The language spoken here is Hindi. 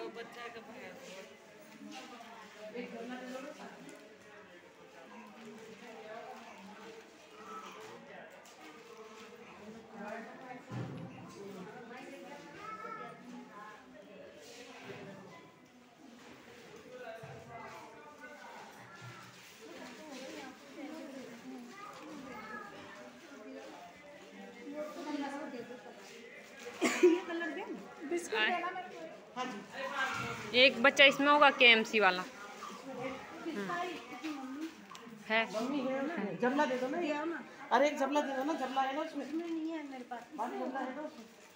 बच्चा का एक बच्चा इसमें होगा KMC वाला है। जबला दे दो ना, ये अरे एक जबला दे दो ना, जबला है ना उसमें नहीं है मेरे पास, जबला है ना उसमें।